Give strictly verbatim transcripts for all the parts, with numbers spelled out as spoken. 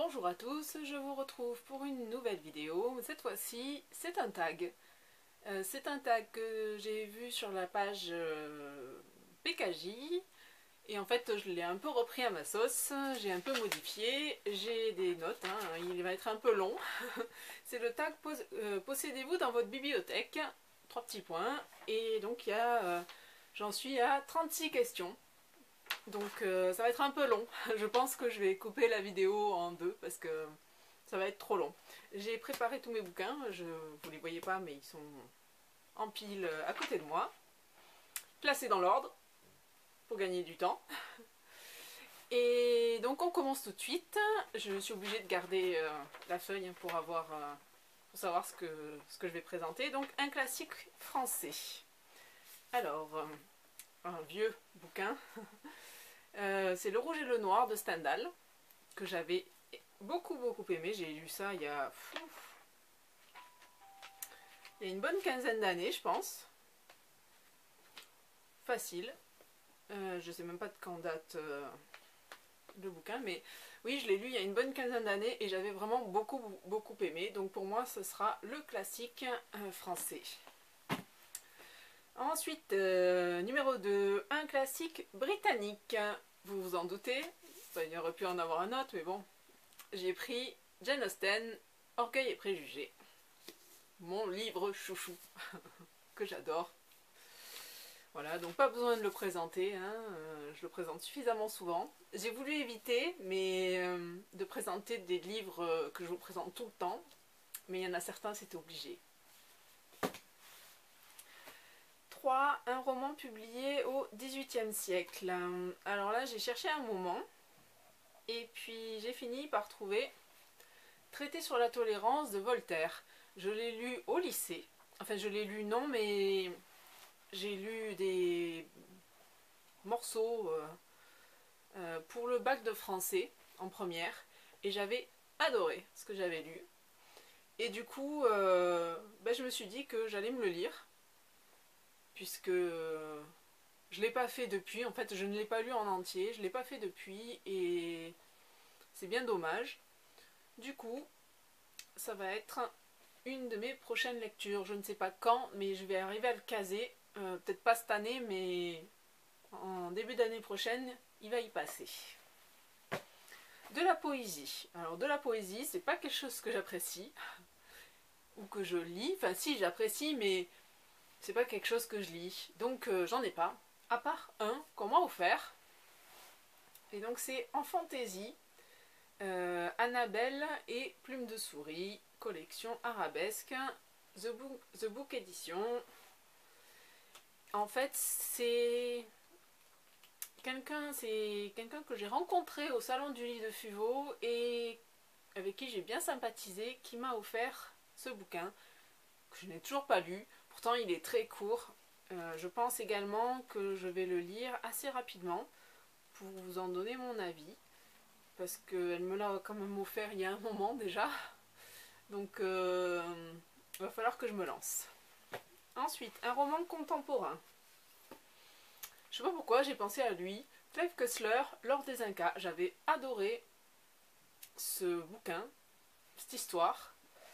Bonjour à tous, je vous retrouve pour une nouvelle vidéo. Cette fois-ci, c'est un tag. Euh, c'est un tag que j'ai vu sur la page euh, P K J. Et en fait, je l'ai un peu repris à ma sauce. J'ai un peu modifié. J'ai des notes, hein, il va être un peu long. C'est le tag pos euh, possédez-vous dans votre bibliothèque. Trois petits points. Et donc, il y a, euh, j'en suis à trente-six questions. Donc euh, ça va être un peu long. Je pense que je vais couper la vidéo en deux parce que ça va être trop long. J'ai préparé tous mes bouquins, je, vous les voyez pas mais ils sont en pile à côté de moi. Placés dans l'ordre pour gagner du temps. Et donc on commence tout de suite. Je suis obligée de garder euh, la feuille pour, avoir, euh, pour savoir ce que, ce que je vais présenter. Donc un classique français. Alors, euh, un vieux bouquin. Euh, c'est Le Rouge et le Noir de Stendhal, que j'avais beaucoup beaucoup aimé. J'ai lu ça il y a, il y a une bonne quinzaine d'années, je pense. Facile. Euh, je sais même pas de quand date euh, le bouquin, mais oui, je l'ai lu il y a une bonne quinzaine d'années et j'avais vraiment beaucoup beaucoup aimé. Donc pour moi, ce sera le classique euh, français. Ensuite, euh, numéro deux, un classique britannique. Vous vous en doutez, il aurait pu en avoir un autre, mais bon. J'ai pris Jane Austen, Orgueil et préjugés. Mon livre chouchou, que j'adore. Voilà, donc pas besoin de le présenter, hein, euh, je le présente suffisamment souvent. J'ai voulu éviter mais, euh, de présenter des livres que je vous présente tout le temps, mais il y en a certains, c'était obligé. trois. Un roman publié au dix-huitième siècle. Alors là, j'ai cherché un moment, et puis j'ai fini par trouver Traité sur la tolérance de Voltaire. Je l'ai lu au lycée. Enfin, je l'ai lu non, mais j'ai lu des morceaux euh, euh, pour le bac de français en première, et j'avais adoré ce que j'avais lu. Et du coup, euh, ben, je me suis dit que j'allais me le lire, puisque euh, je ne l'ai pas fait depuis. En fait, je ne l'ai pas lu en entier, je ne l'ai pas fait depuis, et c'est bien dommage. Du coup, ça va être une de mes prochaines lectures. Je ne sais pas quand, mais je vais arriver à le caser. Euh, peut-être pas cette année, mais en début d'année prochaine, il va y passer. De la poésie. Alors, de la poésie, c'est pas quelque chose que j'apprécie ou que je lis. Enfin, si, j'apprécie, mais c'est pas quelque chose que je lis. Donc, euh, j'en ai pas. À part un qu'on m'a offert. Et donc, c'est en fantaisie. Euh, Annabelle et Plume de souris, collection arabesque, The Book, The Book Edition. En fait, c'est quelqu'un c'est quelqu'un que j'ai rencontré au salon du livre de Fuveau et avec qui j'ai bien sympathisé, qui m'a offert ce bouquin que je n'ai toujours pas lu. Pourtant, il est très court. Euh, je pense également que je vais le lire assez rapidement pour vous en donner mon avis, parce qu'elle me l'a quand même offert il y a un moment déjà. Donc, euh, il va falloir que je me lance. Ensuite, un roman contemporain. Je sais pas pourquoi j'ai pensé à lui. Clive Cussler, L'Or des Incas. J'avais adoré ce bouquin, cette histoire.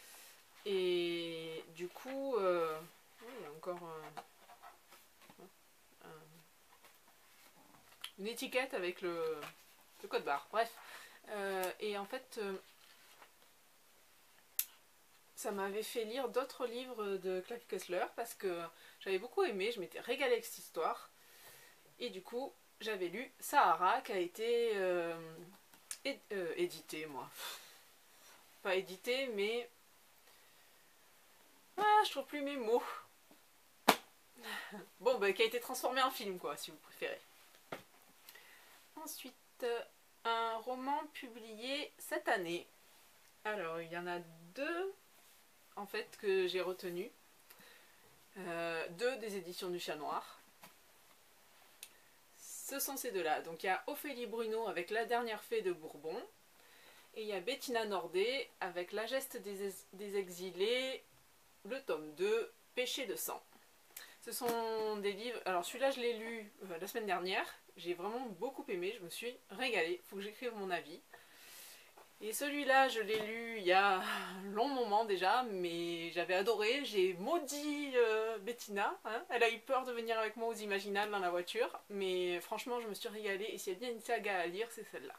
Et du coup, euh, il y a encore un, un, une étiquette avec le, le code barre. Bref. Euh, et en fait, euh, ça m'avait fait lire d'autres livres de Clive Cussler parce que j'avais beaucoup aimé, je m'étais régalée avec cette histoire. Et du coup, j'avais lu Sahara qui a été euh, é euh, édité, moi. Pas édité, mais... Ah, je trouve plus mes mots. Bon, bah, qui a été transformé en film, quoi, si vous préférez. Ensuite, un roman publié cette année. Alors, il y en a deux, en fait, que j'ai retenu. Euh, deux des éditions du Chat Noir. Ce sont ces deux-là. Donc il y a Ophélie Bruno avec La Dernière Fée de Bourbon. Et il y a Bettina Nordé avec La Geste des, des Exilés, le tome deux, Péché de sang. Ce sont des livres... Alors celui-là, je l'ai lu euh, la semaine dernière. J'ai vraiment beaucoup aimé, je me suis régalée. Il faut que j'écrive mon avis. Et celui-là, je l'ai lu il y a un long moment déjà, mais j'avais adoré. J'ai maudit euh, Bettina, hein. Elle a eu peur de venir avec moi aux Imaginales dans la voiture, mais franchement, je me suis régalée. Et s'il y a bien une saga à lire, c'est celle-là.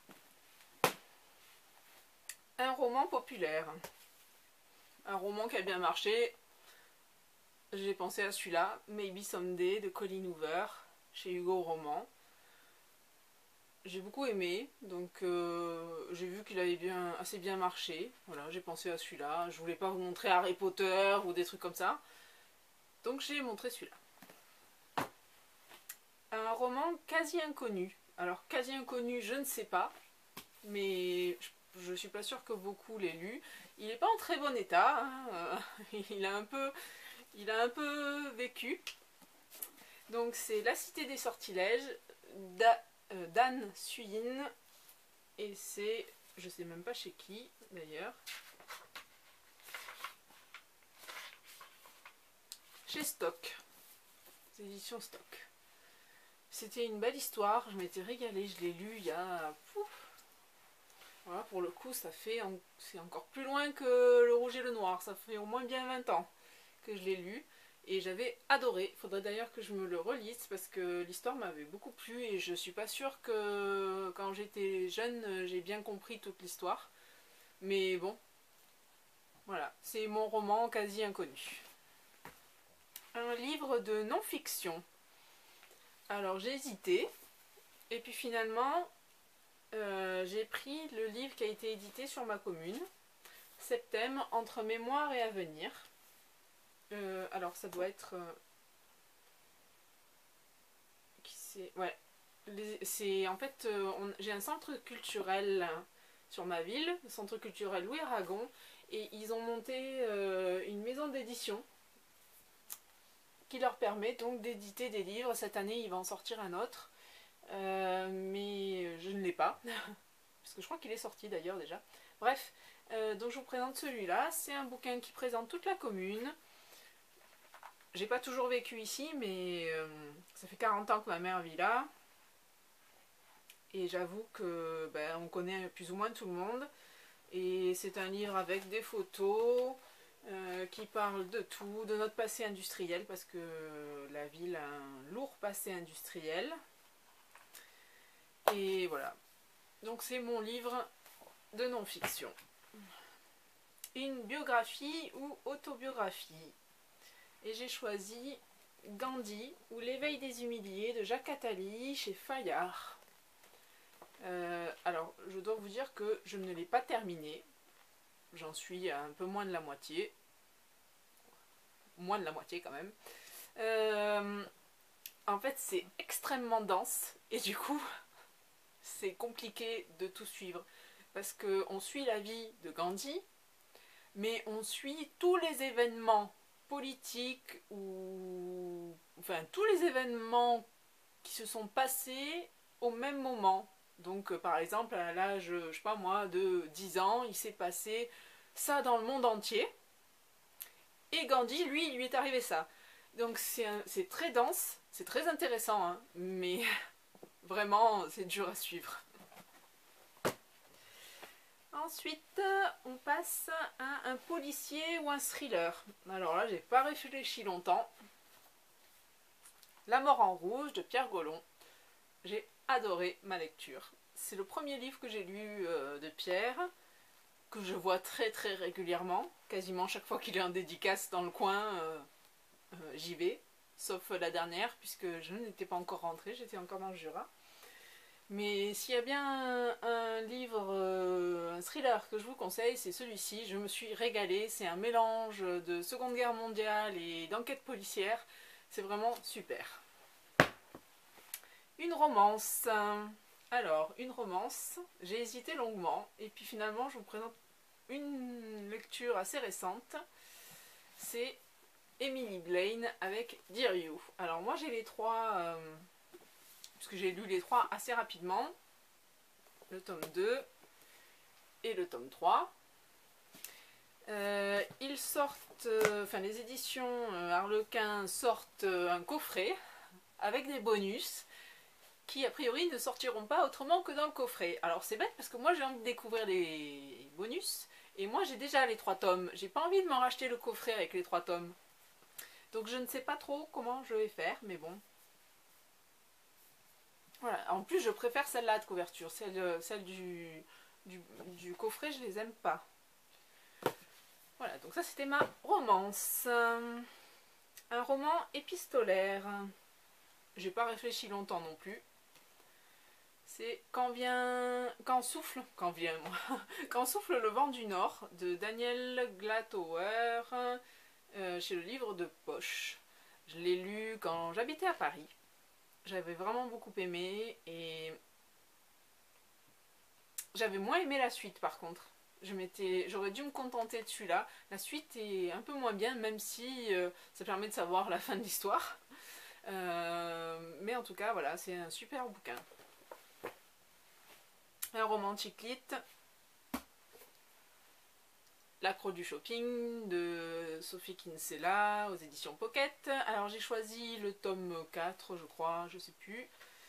Un roman populaire. Un roman qui a bien marché. J'ai pensé à celui-là, Maybe Someday de Colleen Hoover, chez Hugo Roman. J'ai beaucoup aimé, donc euh, j'ai vu qu'il avait bien, assez bien marché. Voilà, j'ai pensé à celui-là. Je voulais pas vous montrer Harry Potter ou des trucs comme ça. Donc j'ai montré celui-là. Un roman quasi inconnu. Alors quasi inconnu, je ne sais pas, mais je, je suis pas sûre que beaucoup l'aient lu. Il n'est pas en très bon état, hein. il, a un peu, il a un peu vécu. Donc c'est La Cité des Sortilèges d'Anne Suyin. Et c'est, je sais même pas chez qui d'ailleurs. Chez Stock. C'est édition Stock. C'était une belle histoire, je m'étais régalée, je l'ai lu il y a... Pouf. Voilà, pour le coup, ça fait... C'est encore plus loin que Le Rouge et le Noir. Ça fait au moins bien vingt ans que je l'ai lu. Et j'avais adoré. Il faudrait d'ailleurs que je me le relise parce que l'histoire m'avait beaucoup plu. Et je suis pas sûre que quand j'étais jeune, j'ai bien compris toute l'histoire. Mais bon, voilà. C'est mon roman quasi inconnu. Un livre de non-fiction. Alors j'ai hésité. Et puis finalement... Euh, j'ai pris le livre qui a été édité sur ma commune, Septem, entre mémoire et avenir. Euh, alors ça doit être... Euh, qui c'est ouais. C'est en fait, euh, j'ai un centre culturel sur ma ville, le centre culturel Louis Aragon, et ils ont monté euh, une maison d'édition qui leur permet donc d'éditer des livres. Cette année, il va en sortir un autre. Euh, mais je ne l'ai pas parce que je crois qu'il est sorti d'ailleurs déjà. Bref, euh, donc je vous présente celui-là. C'est un bouquin qui présente toute la commune. J'ai pas toujours vécu ici, mais euh, ça fait quarante ans que ma mère vit là, et j'avoue que ben, on connaît plus ou moins tout le monde. Et c'est un livre avec des photos euh, qui parle de tout, de notre passé industriel, parce que la ville a un lourd passé industriel. Et voilà, donc c'est mon livre de non-fiction. Une biographie ou autobiographie. Et j'ai choisi Gandhi ou L'éveil des humiliés de Jacques Attali chez Fayard. Euh, alors, je dois vous dire que je ne l'ai pas terminé. J'en suis à un peu moins de la moitié. Moins de la moitié quand même. Euh, en fait, c'est extrêmement dense et du coup... c'est compliqué de tout suivre parce qu'on suit la vie de Gandhi, mais on suit tous les événements politiques ou enfin tous les événements qui se sont passés au même moment. Donc euh, par exemple à l'âge, je sais pas moi, de dix ans, il s'est passé ça dans le monde entier et Gandhi, lui, il lui est arrivé ça. Donc c'est très dense, c'est très intéressant, hein, mais vraiment, c'est dur à suivre. Ensuite, on passe à un policier ou un thriller. Alors là, j'ai pas réfléchi longtemps. La mort en rouge de Pierre Gaullon. J'ai adoré ma lecture. C'est le premier livre que j'ai lu euh, de Pierre, que je vois très très régulièrement. Quasiment chaque fois qu'il est en dédicace dans le coin, euh, euh, j'y vais. Sauf la dernière, puisque je n'étais pas encore rentrée, j'étais encore dans le Jura. Mais s'il y a bien un, un livre, euh, un thriller que je vous conseille, c'est celui-ci. Je me suis régalée. C'est un mélange de Seconde Guerre mondiale et d'enquête policière. C'est vraiment super. Une romance. Alors, une romance. J'ai hésité longuement. Et puis finalement, je vous présente une lecture assez récente. C'est Emily Blaine avec Dear You. Alors moi, j'ai les trois... Euh, puisque j'ai lu les trois assez rapidement, le tome deux et le tome trois. Euh, ils sortent, euh, enfin les éditions euh, Harlequin sortent euh, un coffret avec des bonus, qui a priori ne sortiront pas autrement que dans le coffret. Alors c'est bête parce que moi j'ai envie de découvrir les bonus, et moi j'ai déjà les trois tomes, j'ai pas envie de m'en racheter le coffret avec les trois tomes. Donc je ne sais pas trop comment je vais faire, mais bon. Voilà, en plus je préfère celle-là de couverture, celle, celle du, du, du coffret je les aime pas. Voilà, donc ça c'était ma romance. Un roman épistolaire. J'ai pas réfléchi longtemps non plus. C'est Quand vient... Quand souffle... Quand vient, moi. Quand souffle le vent du Nord, de Daniel Glatower, euh, chez le livre de poche. Je l'ai lu quand j'habitais à Paris. J'avais vraiment beaucoup aimé, et j'avais moins aimé la suite par contre. J'aurais dû me contenter de celui-là. La suite est un peu moins bien, même si euh, ça permet de savoir la fin de l'histoire. Euh, mais en tout cas, voilà, c'est un super bouquin. Un roman chiclite. L'accro du shopping de Sophie Kinsella aux éditions Pocket. Alors j'ai choisi le tome quatre, je crois, je sais plus.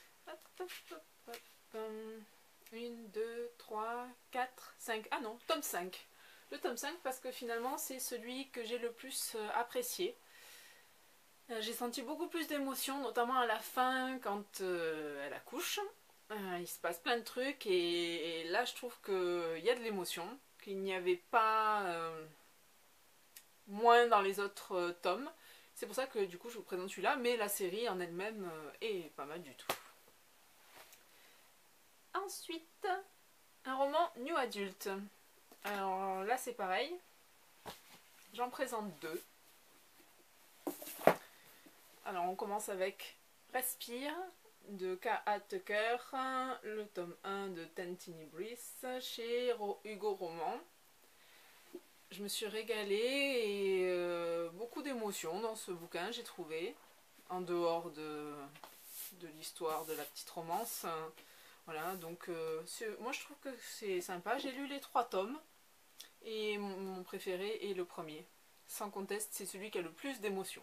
un, deux, trois, quatre, cinq. Ah non, tome cinq. Le tome cinq parce que finalement c'est celui que j'ai le plus apprécié. J'ai senti beaucoup plus d'émotions, notamment à la fin quand euh, elle accouche. Euh, il se passe plein de trucs, et, et là je trouve qu'il y a de l'émotion, qu'il n'y avait pas euh, moins dans les autres euh, tomes. C'est pour ça que du coup je vous présente celui-là, mais la série en elle-même euh, est pas mal du tout. Ensuite, un roman new adulte. Alors là c'est pareil, j'en présente deux. Alors on commence avec Respire de K A Tucker, le tome un de Tantini Brice chez Hugo Roman. Je me suis régalée, et euh, beaucoup d'émotions dans ce bouquin j'ai trouvé, en dehors de, de l'histoire de la petite romance. Voilà, donc euh, moi je trouve que c'est sympa. J'ai lu les trois tomes, et mon, mon préféré est le premier. Sans conteste, c'est celui qui a le plus d'émotions.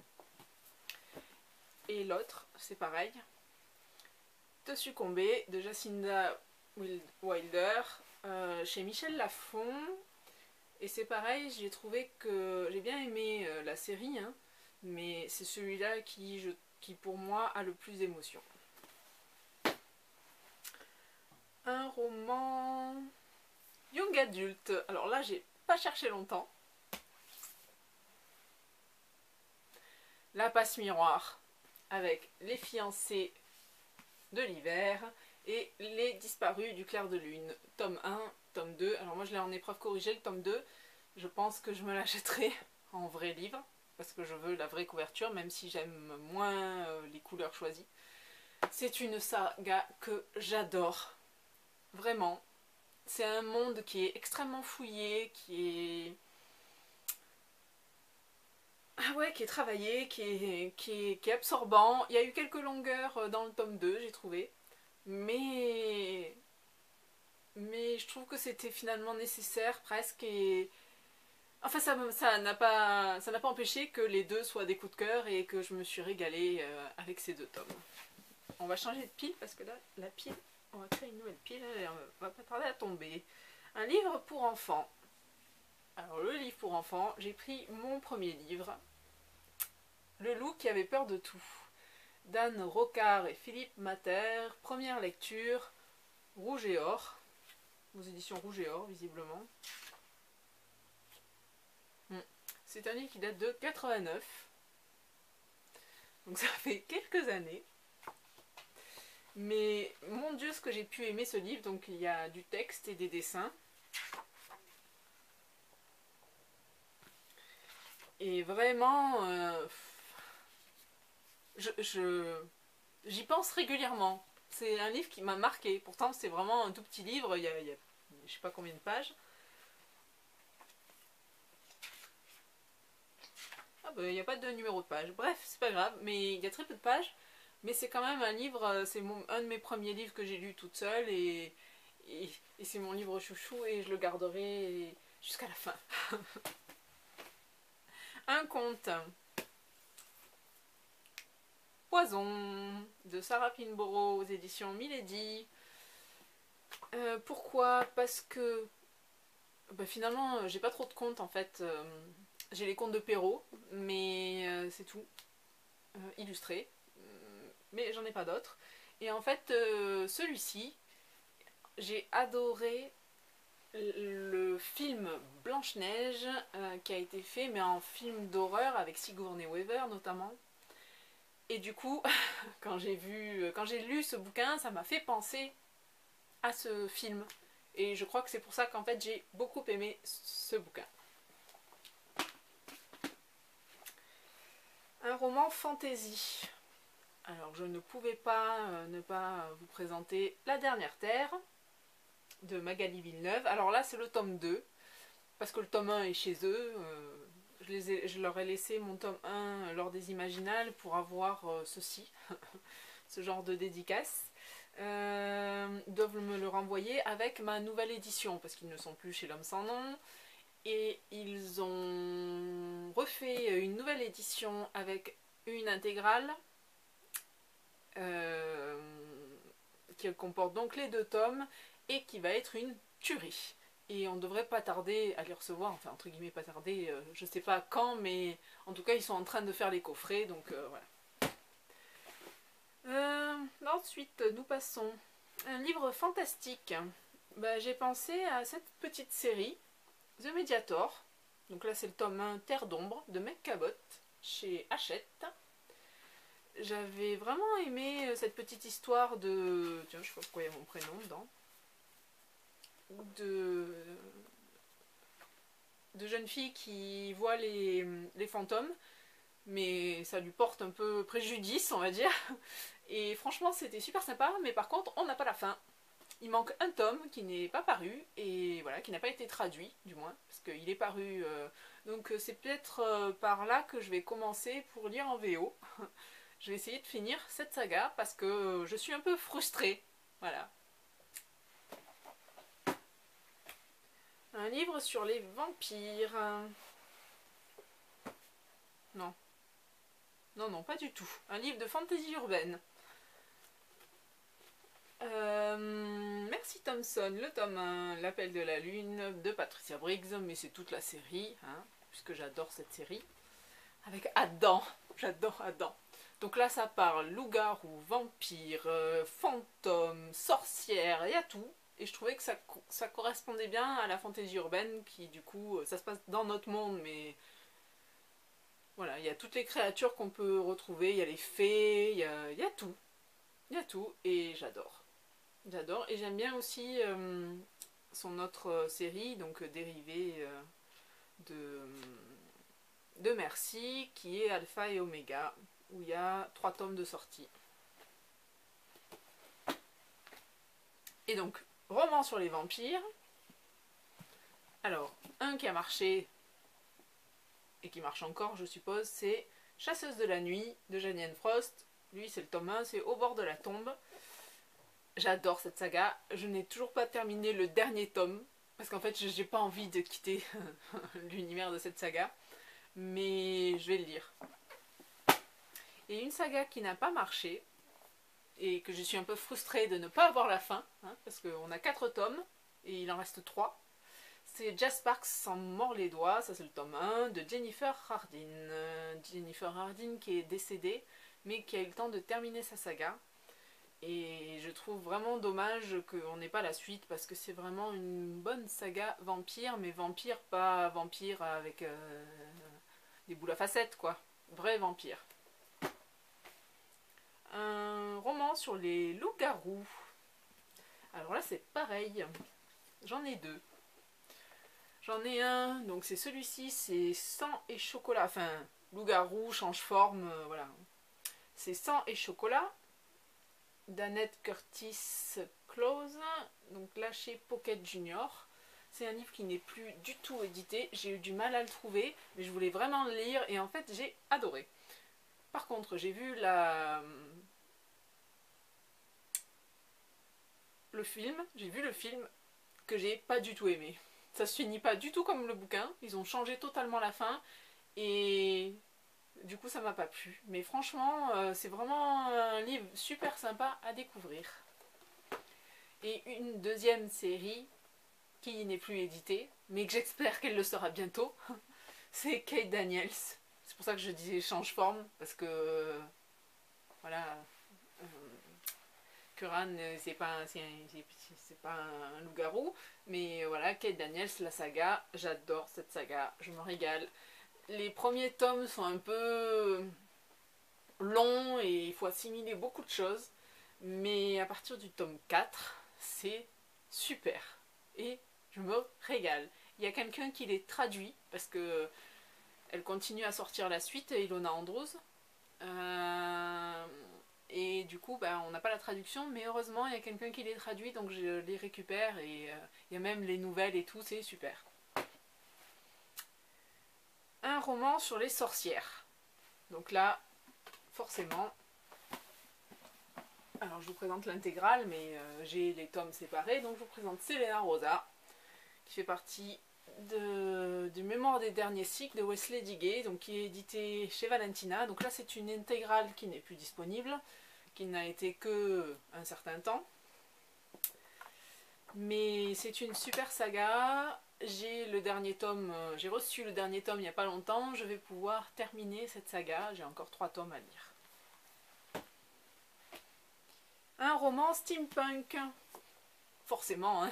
Et l'autre, c'est pareil. Te succomber de Jacinda Wilder euh, chez Michel Lafon. Et c'est pareil, j'ai trouvé que j'ai bien aimé euh, la série, hein, mais c'est celui-là qui, je, qui pour moi a le plus d'émotion. Un roman young adulte. Alors là, j'ai pas cherché longtemps. La passe miroir avec Les fiancés de l'hiver et Les disparus du clair de lune, tome un, tome deux. Alors moi je l'ai en épreuve corrigée, le tome deux. Je pense que je me l'achèterai en vrai livre, parce que je veux la vraie couverture, même si j'aime moins euh, les couleurs choisies. C'est une saga que j'adore, vraiment. C'est un monde qui est extrêmement fouillé, qui est... Ah ouais, qui est travaillé, qui est, qui, est, qui est absorbant. Il y a eu quelques longueurs dans le tome deux, j'ai trouvé. Mais... Mais je trouve que c'était finalement nécessaire, presque. Et... Enfin, ça n'a pas, ça n'a pas empêché que les deux soient des coups de cœur, et que je me suis régalée euh, avec ces deux tomes. On va changer de pile, parce que là, la pile... On va créer une nouvelle pile, elle va pas tarder à tomber. Un livre pour enfants. Alors le livre pour enfants, j'ai pris mon premier livre, Le loup qui avait peur de tout, d'Anne Rocard et Philippe Mater, première lecture, Rouge et Or, aux éditions Rouge et Or visiblement. C'est un livre qui date de quatre-vingt-neuf, donc ça fait quelques années. Mais mon Dieu, ce que j'ai pu aimer ce livre. Donc il y a du texte et des dessins. Et vraiment, euh, je, je, j'y pense régulièrement. C'est un livre qui m'a marqué. Pourtant c'est vraiment un tout petit livre, il y a, il y a je sais pas combien de pages. Ah bah il n'y a pas de numéro de page. Bref, c'est pas grave, mais il y a très peu de pages. Mais c'est quand même un livre, c'est un de mes premiers livres que j'ai lu toute seule, et, et, et c'est mon livre chouchou, et je le garderai jusqu'à la fin. Un conte. Poison de Sarah Pinborough aux éditions Milady. Euh, pourquoi? Parce que bah, finalement j'ai pas trop de comptes en fait. Euh, j'ai les comptes de Perrault, mais euh, c'est tout. Euh, illustrés. Euh, mais j'en ai pas d'autres. Et en fait, euh, celui-ci, j'ai adoré le film Blanche-Neige euh, qui a été fait, mais en film d'horreur avec Sigourney Weaver notamment. Et du coup, quand j'ai vu, quand j'ai lu ce bouquin, ça m'a fait penser à ce film. Et je crois que c'est pour ça qu'en fait j'ai beaucoup aimé ce bouquin. Un roman fantasy. Alors je ne pouvais pas euh, ne pas vous présenter La Dernière Terre de Magali Villeneuve. Alors là c'est le tome deux, parce que le tome un est chez eux. Euh, je, les ai, je leur ai laissé mon tome un lors des Imaginales pour avoir euh, ceci, ce genre de dédicace. Euh, ils doivent me le renvoyer avec ma nouvelle édition, parce qu'ils ne sont plus chez L'Homme Sans Nom. Et ils ont refait une nouvelle édition avec une intégrale euh, qui comporte donc les deux tomes et qui va être une tuerie. Et on ne devrait pas tarder à les recevoir, enfin entre guillemets pas tarder, euh, je sais pas quand, mais en tout cas ils sont en train de faire les coffrets, donc euh, voilà. Euh, ensuite nous passons un livre fantastique. Bah, j'ai pensé à cette petite série The Mediator, donc là c'est le tome un Terre d'ombre de Meg Cabot chez Hachette. J'avais vraiment aimé cette petite histoire de... Tiens, je sais pas pourquoi il y a mon prénom dedans. De... de jeunes filles qui voient les, les fantômes, mais ça lui porte un peu préjudice, on va dire. Et franchement, c'était super sympa, mais par contre, on n'a pas la fin. Il manque un tome qui n'est pas paru, et voilà, qui n'a pas été traduit, du moins, parce qu'il est paru... Euh, donc c'est peut-être euh, par là que je vais commencer pour lire en V O. Je vais essayer de finir cette saga, parce que je suis un peu frustrée. Voilà. Un livre sur les vampires. Non. Non, non, pas du tout. Un livre de fantaisie urbaine. Euh, Merci Thompson, le tome un, L'appel de la lune de Patricia Briggs, mais c'est toute la série, hein, puisque j'adore cette série. Avec Adam, j'adore Adam. Donc là ça parle loup-garou, vampire, euh, fantôme, sorcière, il y a tout. Et je trouvais que ça, ça correspondait bien à la fantaisie urbaine, qui du coup, ça se passe dans notre monde, mais... Voilà, il y a toutes les créatures qu'on peut retrouver, il y a les fées, il y a, il y a tout. Il y a tout, et j'adore. J'adore, et j'aime bien aussi euh, son autre série, donc euh, dérivée euh, de, de Merci, qui est Alpha et Oméga, où il y a trois tomes de sortie. Et donc, roman sur les vampires. Alors, un qui a marché, et qui marche encore, je suppose, c'est Chasseuse de la nuit, de Janine Frost. Lui, c'est le tome un, c'est Au bord de la tombe. J'adore cette saga. Je n'ai toujours pas terminé le dernier tome, parce qu'en fait, j'ai pas envie de quitter l'univers de cette saga. Mais je vais le lire. Et une saga qui n'a pas marché, et que je suis un peu frustrée de ne pas avoir la fin, hein, parce qu'on a quatre tomes, et il en reste trois. C'est Jess Sparks s'en mord les doigts, ça c'est le tome un, de Jennifer Hardin. Euh, Jennifer Hardin qui est décédée, mais qui a eu le temps de terminer sa saga. Et je trouve vraiment dommage qu'on n'ait pas la suite, parce que c'est vraiment une bonne saga vampire, mais vampire, pas vampire avec euh, des boules à facettes, quoi. Vrai vampire. Un roman sur les loups-garous. Alors là c'est pareil, j'en ai deux. J'en ai un, donc c'est celui-ci, c'est Sang et chocolat, enfin loup-garou change forme, euh, voilà. C'est Sang et chocolat, d'Annette Curtis Close, donc là chez Pocket Junior. C'est un livre qui n'est plus du tout édité, j'ai eu du mal à le trouver, mais je voulais vraiment le lire et en fait j'ai adoré. Par contre, j'ai vu la... le film, j'ai vu le film que j'ai pas du tout aimé. Ça se finit pas du tout comme le bouquin, ils ont changé totalement la fin et du coup ça m'a pas plu. Mais franchement, euh, c'est vraiment un livre super sympa à découvrir. Et une deuxième série qui n'est plus éditée, mais que j'espère qu'elle le sera bientôt, c'est Kate Daniels. C'est pour ça que je dis change forme, parce que euh, voilà, euh, Curran c'est pas, c'est pas un loup-garou, mais voilà, Kate Daniels, la saga, j'adore cette saga, je me régale. Les premiers tomes sont un peu longs et il faut assimiler beaucoup de choses, mais à partir du tome quatre, c'est super et je me régale. Il y a quelqu'un qui les traduit parce que elle continue à sortir la suite, Ilona Andrews. Euh, et du coup, bah, on n'a pas la traduction, mais heureusement, il y a quelqu'un qui les traduit, donc je les récupère et euh, il y a même les nouvelles et tout, c'est super. Un roman sur les sorcières. Donc là, forcément, alors je vous présente l'intégrale, mais euh, j'ai les tomes séparés, donc je vous présente Selena Rosa, qui fait partie de, du Mémoire des derniers cycles de Wesley Digay, donc qui est édité chez Valentina. Donc là c'est une intégrale qui n'est plus disponible, qui n'a été que un certain temps. Mais c'est une super saga. J'ai le dernier tome, j'ai reçu le dernier tome il n'y a pas longtemps, je vais pouvoir terminer cette saga, j'ai encore trois tomes à lire. Un roman steampunk, forcément, hein.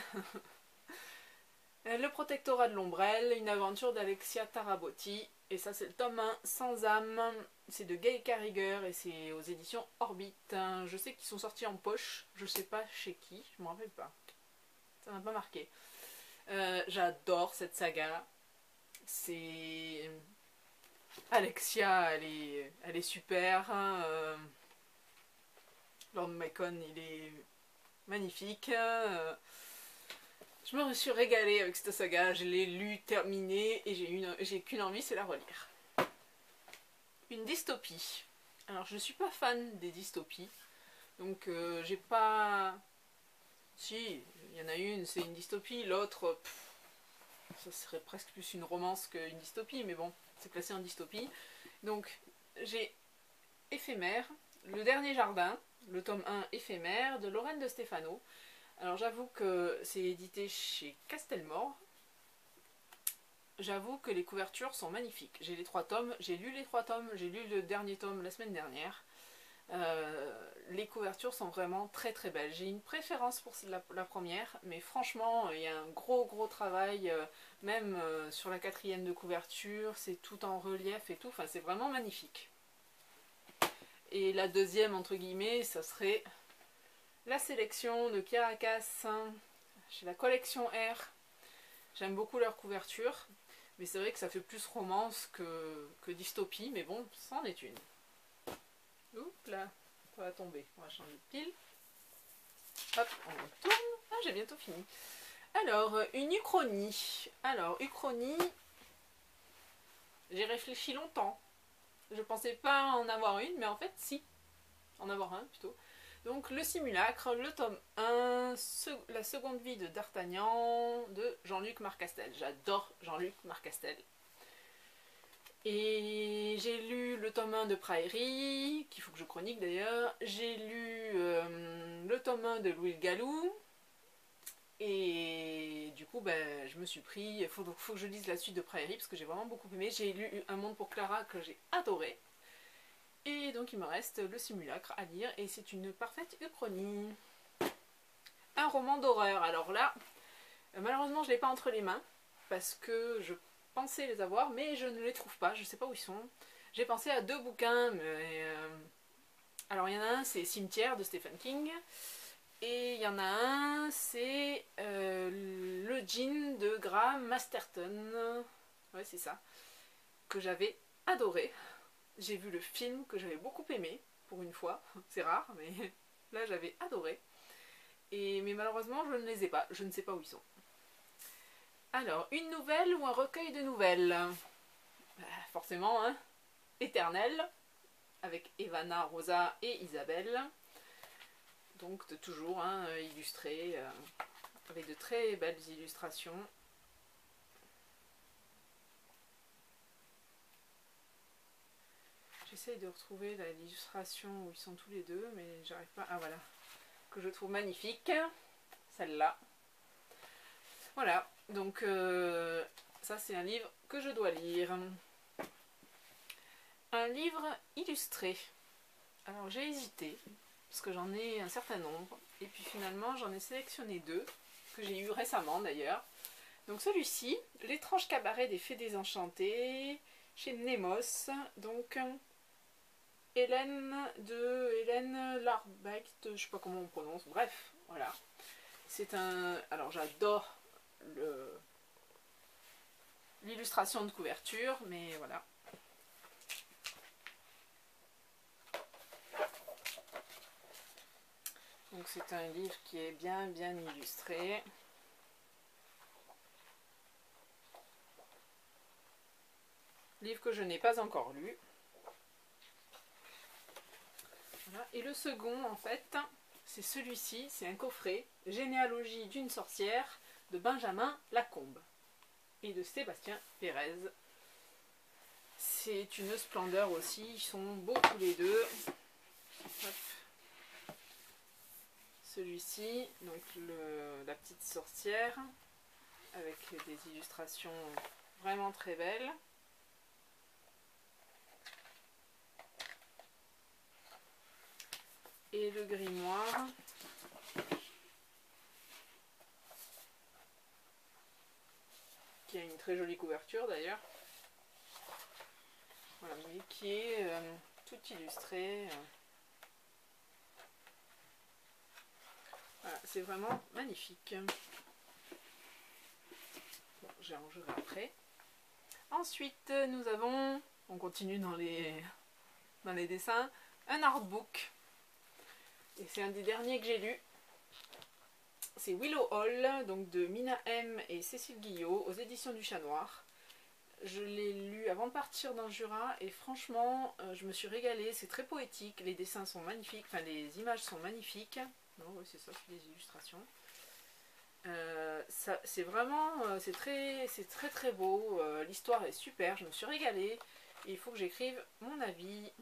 Le protectorat de l'ombrelle, une aventure d'Alexia Tarabotti, et ça c'est le tome un, Sans âme, c'est de Gay Carriger et c'est aux éditions Orbit. Je sais qu'ils sont sortis en poche, je sais pas chez qui, je me rappelle pas, ça m'a pas marqué. Euh, J'adore cette saga, c'est... Alexia, elle est, elle est super, hein. euh... Lord Macon, il est magnifique, euh... je me suis régalée avec cette saga, je l'ai lu, terminée, et j'ai qu'une envie, c'est la relire. Une dystopie. Alors je ne suis pas fan des dystopies, donc euh, j'ai pas... Si, il y en a une, c'est une dystopie, l'autre, ça serait presque plus une romance qu'une dystopie, mais bon, c'est classé en dystopie. Donc j'ai Éphémère, Le Dernier Jardin, le tome un Éphémère, de Lorraine de Stefano. Alors j'avoue que c'est édité chez Castelmore. J'avoue que les couvertures sont magnifiques. J'ai les trois tomes, j'ai lu les trois tomes, j'ai lu le dernier tome la semaine dernière. Euh, les couvertures sont vraiment très très belles. J'ai une préférence pour la, la première, mais franchement il y a un gros gros travail, euh, même euh, sur la quatrième de couverture, c'est tout en relief et tout, enfin c'est vraiment magnifique. Et la deuxième entre guillemets, ça serait la sélection de Caracas chez la collection R. J'aime beaucoup leur couverture, mais c'est vrai que ça fait plus romance que, que dystopie, mais bon, c'en est une. Oups là, ça va tomber, on va changer de pile. Hop, on tourne. Ah, j'ai bientôt fini. Alors, une uchronie. Alors, uchronie, j'ai réfléchi longtemps. Je pensais pas en avoir une, mais en fait, si. En avoir un, plutôt. Donc, Le Simulacre, le tome un, La seconde vie de D'Artagnan, de Jean-Luc Marcastel. J'adore Jean-Luc Marcastel. Et j'ai lu le tome un de Prairie, qu'il faut que je chronique d'ailleurs. J'ai lu euh, le tome un de Louis Gallou. Et du coup, ben, je me suis pris, il faut, faut que je lise la suite de Prairie, parce que j'ai vraiment beaucoup aimé. J'ai lu Un monde pour Clara, que j'ai adoré. Et donc il me reste Le Simulacre à lire, et c'est une parfaite uchronie. Un roman d'horreur. Alors là, malheureusement je ne l'ai pas entre les mains, parce que je pensais les avoir, mais je ne les trouve pas, je ne sais pas où ils sont. J'ai pensé à deux bouquins, mais... Euh... Alors il y en a un, c'est Cimetière de Stephen King, et il y en a un, c'est euh, Le Djinn de Graham Masterton. Ouais, c'est ça, que j'avais adoré. J'ai vu le film que j'avais beaucoup aimé, pour une fois, c'est rare, mais là j'avais adoré. Et, mais malheureusement je ne les ai pas, je ne sais pas où ils sont. Alors, une nouvelle ou un recueil de nouvelles? Bah, forcément, hein, Éternel, avec Ivana, Rosa et Isabelle. Donc de toujours hein, illustré, euh, avec de très belles illustrations. J'essaye de retrouver l'illustration où ils sont tous les deux, mais j'arrive pas. Ah voilà, que je trouve magnifique, celle-là. Voilà, donc euh, ça c'est un livre que je dois lire. Un livre illustré. Alors j'ai hésité, parce que j'en ai un certain nombre, et puis finalement j'en ai sélectionné deux, que j'ai eu récemment d'ailleurs. Donc celui-ci, L'étrange cabaret des fées désenchantées, chez Nemos, donc Hélène de Hélène Larbeck, je sais pas comment on prononce, bref, voilà. C'est un... Alors j'adore le l'illustration de couverture, mais voilà. Donc c'est un livre qui est bien bien illustré. Livre que je n'ai pas encore lu. Voilà. Et le second en fait, c'est celui-ci, c'est un coffret, Généalogie d'une sorcière de Benjamin Lacombe et de Sébastien Pérez. C'est une splendeur aussi, ils sont beaux tous les deux. Hop. Celui-ci, donc le, la petite sorcière, avec des illustrations vraiment très belles. Et le grimoire. Qui a une très jolie couverture d'ailleurs. Voilà, mais qui est euh, tout illustré. Voilà, c'est vraiment magnifique. Bon, j'ai rangerai après. Ensuite, nous avons, on continue dans les, dans les dessins, un artbook. Et c'est un des derniers que j'ai lu. C'est Willow Hall, donc de Mina M et Cécile Guillot, aux éditions du Chat Noir. Je l'ai lu avant de partir dans le Jura et franchement, euh, je me suis régalée. C'est très poétique, les dessins sont magnifiques, enfin les images sont magnifiques. Non, oui, c'est ça, c'est des illustrations. Euh, c'est vraiment, euh, c'est très, c'est très très beau. Euh, L'histoire est super, je me suis régalée. Et il faut que j'écrive mon avis.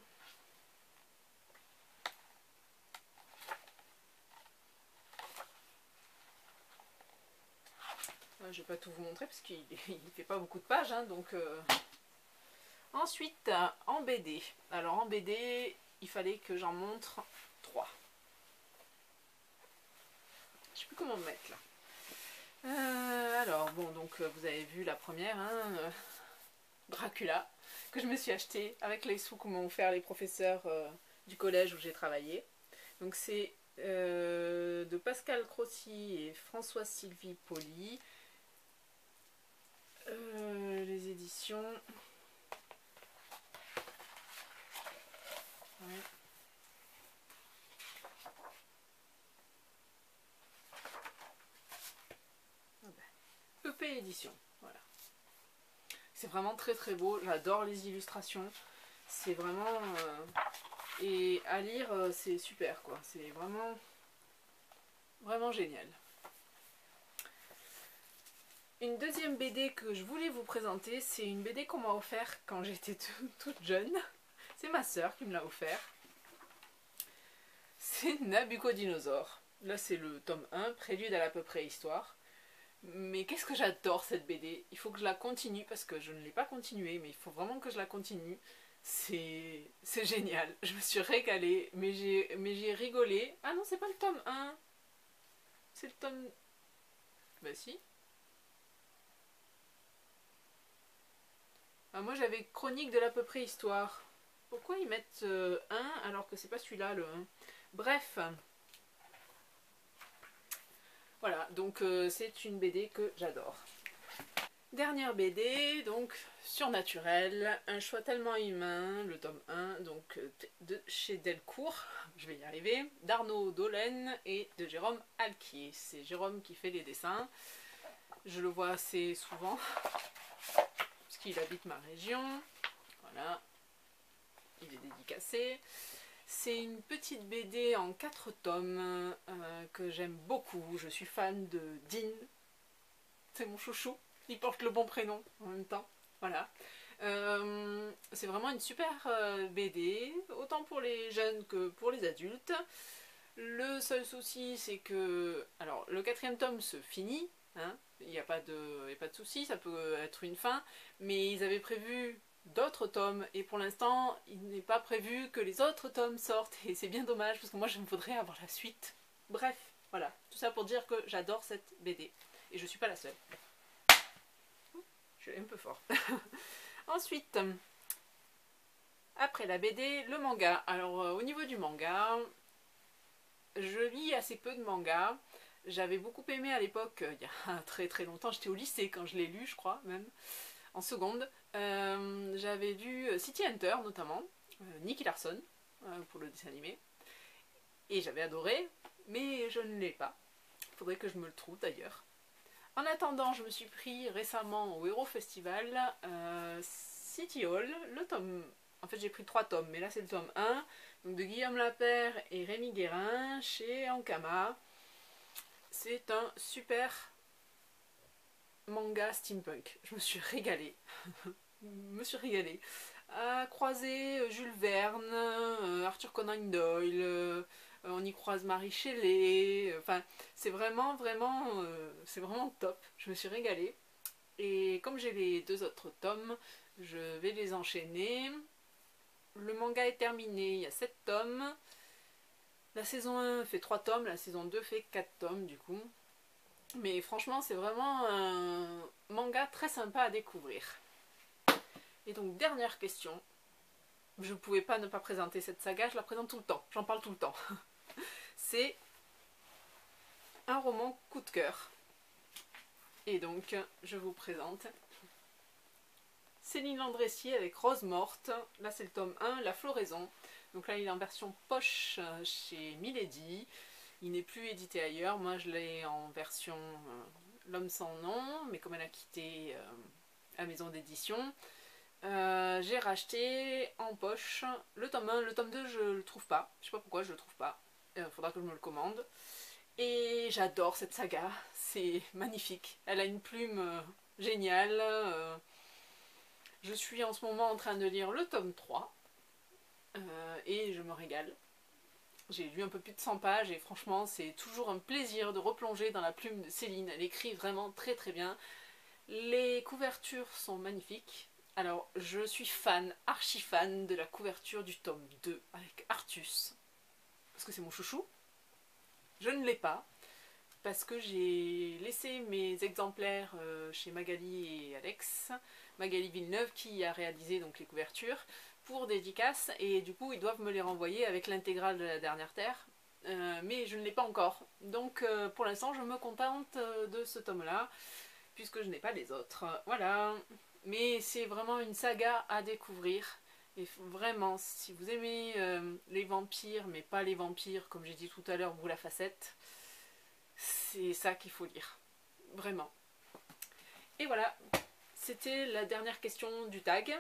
Je vais pas tout vous montrer parce qu'il ne fait pas beaucoup de pages, hein, donc. Euh... Ensuite, en B D. Alors en B D, il fallait que j'en montre trois. Je sais plus comment me mettre là. Euh, alors bon, donc vous avez vu la première, hein, euh, Dracula, que je me suis acheté avec les sous que m'ont offert les professeurs euh, du collège où j'ai travaillé. Donc c'est euh, de Pascal Crotty et Françoise Sylvie Poli. Euh, les éditions. Ouais. Ah ben. E P édition, voilà. C'est vraiment très très beau, j'adore les illustrations. C'est vraiment... Euh, et à lire, euh, c'est super quoi. C'est vraiment... Vraiment génial. Une deuxième B D que je voulais vous présenter, c'est une B D qu'on m'a offert quand j'étais toute jeune. C'est ma sœur qui me l'a offert. C'est Nabucco-Dinosaure. Là c'est le tome un, Prélude à l'à peu près histoire. Mais qu'est-ce que j'adore cette B D. Il faut que je la continue parce que je ne l'ai pas continuée, mais il faut vraiment que je la continue. C'est génial. Je me suis régalée, mais j'ai mais j'ai rigolé. Ah non, c'est pas le tome un. C'est le tome... Bah si. Ah, moi j'avais Chronique de l'à peu près histoire. Pourquoi ils mettent euh, un alors que c'est pas celui-là le un? Bref. Voilà, donc euh, c'est une B D que j'adore. Dernière B D, donc Surnaturel, un choix tellement humain, le tome un, donc de chez Delcourt, je vais y arriver, d'Arnaud Dolène et de Jérôme Alquier. C'est Jérôme qui fait les dessins. Je le vois assez souvent, puisqu'il habite ma région. Voilà, il est dédicacé. C'est une petite B D en quatre tomes euh, que j'aime beaucoup. Je suis fan de Dean. C'est mon chouchou. Il porte le bon prénom en même temps. Voilà. Euh, c'est vraiment une super euh, B D, autant pour les jeunes que pour les adultes. Le seul souci, c'est que... Alors, le quatrième tome se finit, hein, il n'y a pas de, il y a pas de souci, ça peut être une fin, mais ils avaient prévu d'autres tomes, et pour l'instant, il n'est pas prévu que les autres tomes sortent, et c'est bien dommage, parce que moi, je me voudrais avoir la suite. Bref, voilà, tout ça pour dire que j'adore cette B D, et je suis pas la seule. Je suis un peu fort. Ensuite, après la B D, le manga. Alors, euh, au niveau du manga, je lis assez peu de mangas. J'avais beaucoup aimé à l'époque, euh, il y a très très longtemps, j'étais au lycée quand je l'ai lu, je crois, même, en seconde. Euh, J'avais lu City Hunter, notamment, euh, Nicky Larson, euh, pour le dessin animé. Et j'avais adoré, mais je ne l'ai pas. Il faudrait que je me le trouve d'ailleurs. En attendant, je me suis pris récemment au Hero Festival euh, City Hall, le tome... En fait, j'ai pris trois tomes, mais là c'est le tome un, donc de Guillaume Lapère et Rémi Guérin, chez Ankama. C'est un super manga steampunk. Je me suis régalée. me suis régalée. À croiser Jules Verne, Arthur Conan Doyle, euh, on y croise Marie Shelley. Enfin, c'est vraiment, vraiment, euh, c'est vraiment top. Je me suis régalée. Et comme j'ai les deux autres tomes, je vais les enchaîner. Le manga est terminé, il y a sept tomes. La saison un fait trois tomes, la saison deux fait quatre tomes du coup. Mais franchement, c'est vraiment un manga très sympa à découvrir. Et donc, dernière question. Je ne pouvais pas ne pas présenter cette saga, je la présente tout le temps, j'en parle tout le temps. C'est un roman coup de cœur. Et donc, je vous présente Céline Landrecy avec Rose Morte. Là, c'est le tome un, La Floraison. Donc là, il est en version poche chez Milady. Il n'est plus édité ailleurs. Moi, je l'ai en version euh, L'Homme sans nom, mais comme elle a quitté euh, la maison d'édition, euh, j'ai racheté en poche le tome un. Le tome deux, je le trouve pas. Je sais pas pourquoi je le trouve pas. Il euh, faudra que je me le commande. Et j'adore cette saga. C'est magnifique. Elle a une plume euh, géniale. Euh, je suis en ce moment en train de lire le tome trois. Euh, et je me régale. J'ai lu un peu plus de cent pages et franchement c'est toujours un plaisir de replonger dans la plume de Céline. Elle écrit vraiment très très bien. Les couvertures sont magnifiques. Alors je suis fan, archi fan de la couverture du tome deux avec Artus. Parce que c'est mon chouchou. Je ne l'ai pas. Parce que j'ai laissé mes exemplaires chez Magali et Alex. Magali Villeneuve qui a réalisé donc les couvertures pour dédicace et du coup ils doivent me les renvoyer avec l'intégrale de la dernière terre, euh, mais je ne l'ai pas encore, donc euh, pour l'instant je me contente de ce tome là puisque je n'ai pas les autres, voilà. Mais c'est vraiment une saga à découvrir et vraiment si vous aimez euh, les vampires mais pas les vampires comme j'ai dit tout à l'heure ou la facette, c'est ça qu'il faut lire, vraiment. Et voilà, c'était la dernière question du tag.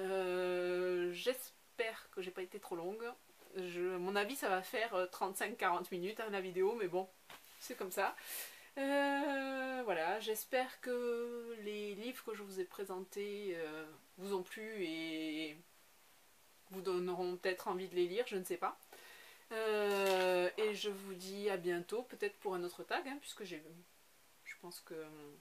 Euh, J'espère que j'ai pas été trop longue. Je, mon avis, ça va faire trente-cinq à quarante minutes hein, la vidéo, mais bon, c'est comme ça. Euh, voilà, j'espère que les livres que je vous ai présentés euh, vous ont plu et vous donneront peut-être envie de les lire, je ne sais pas. Euh, et je vous dis à bientôt, peut-être pour un autre tag, hein, puisque j'ai, je pense que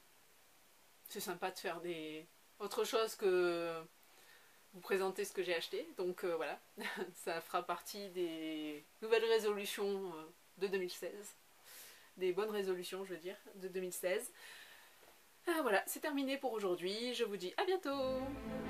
c'est sympa de faire des autre chose que vous présenter ce que j'ai acheté. Donc euh, voilà, ça fera partie des nouvelles résolutions euh, de deux mille seize. Des bonnes résolutions, je veux dire, de deux mille seize. Ah, voilà, c'est terminé pour aujourd'hui. Je vous dis à bientôt!